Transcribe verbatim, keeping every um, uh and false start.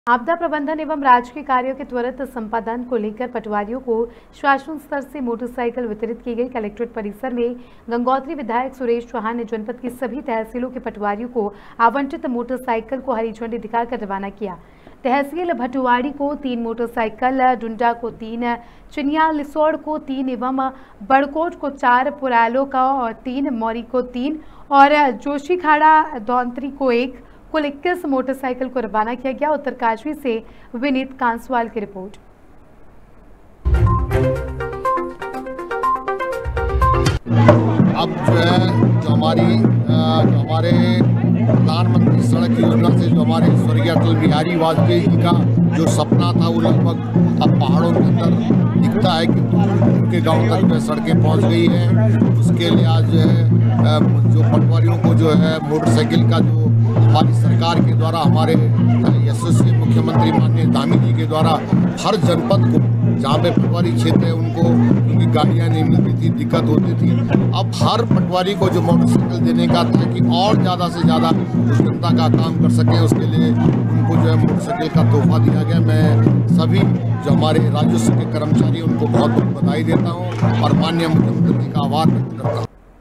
आपदा प्रबंधन एवं राजकीय कार्यों के त्वरित संपादन को लेकर पटवारियों को शासन स्तर से मोटरसाइकिल वितरित की गई। कलेक्ट्रेट परिसर में गंगोत्री विधायक सुरेश चौहान ने जनपद की सभी तहसीलों के पटवारियों को आवंटित मोटरसाइकिल को हरी झंडी दिखाकर रवाना किया। तहसील भटवाड़ी को तीन मोटरसाइकिल, डुंडा को तीन, चिनिया लिसोड़ को तीन एवं बड़कोट को चार, पुरालो का तीन, मौरी को तीन और जोशीखाड़ा दौंतरी को एक, कुल इक्कीस मोटरसाइकिल को रवाना किया गया। उत्तरकाशी से विनीत कांसवाल की रिपोर्ट। अब जो है जो हमारी जो हमारे प्रधानमंत्री सड़क योजना से जो हमारे स्वर्गीय अटल बिहारी वाजपेयी जी का जो सपना था वो लगभग अब पहाड़ों के अंदर दिखता है कि दूर के गांव तक में सड़कें पहुंच गई हैं। उसके लिए आज जो है जो पटवारियों को जो है मोटरसाइकिल का जो हमारी सरकार के द्वारा हमारे यशस्वी मुख्यमंत्री माननीय धामी जी के द्वारा हर जनपद को जहाँ पे पटवारी क्षेत्र है उनको क्योंकि गाड़ियाँ नहीं मिलती थी, दिक्कत होती थी, अब हर पटवारी को जो मोटरसाइकिल देने का था कि और ज़्यादा से ज़्यादा उस जनता का काम कर सकें, उसके लिए उनको जो है मोटरसाइकिल का तोहफा दिया गया। मैं सभी जो हमारे राजस्व के कर्मचारी उनको बहुत बहुत बधाई देता हूँ और माननीय मुख्यमंत्री का आभार व्यक्त करता हूँ।